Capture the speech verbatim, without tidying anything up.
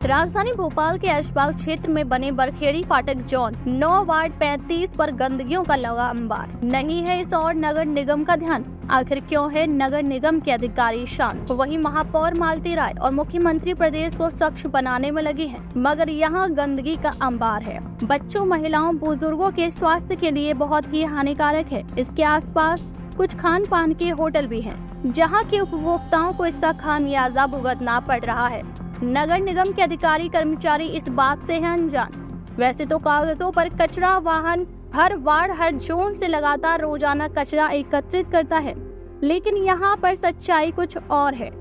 राजधानी भोपाल के ऐशबाग क्षेत्र में बने बरखेड़ी फाटक जोन नौ वार्ड पैंतीस पर गंदगियों का लगा अंबार। नहीं है इस और नगर निगम का ध्यान। आखिर क्यों है नगर निगम के अधिकारी शांत? वहीं महापौर मालती राय और मुख्यमंत्री प्रदेश को स्वच्छ बनाने में लगे हैं, मगर यहाँ गंदगी का अंबार है। बच्चों, महिलाओं, बुजुर्गों के स्वास्थ्य के लिए बहुत ही हानिकारक है। इसके आसपास कुछ खान पान के होटल भी हैं, जहाँ के उपभोक्ताओं को इसका खामियाजा भुगतना पड़ रहा है। नगर निगम के अधिकारी कर्मचारी इस बात से हैं अनजान। वैसे तो कागजों पर कचरा वाहन हर वार्ड हर जोन से लगातार रोजाना कचरा एकत्रित करता है, लेकिन यहाँ पर सच्चाई कुछ और है।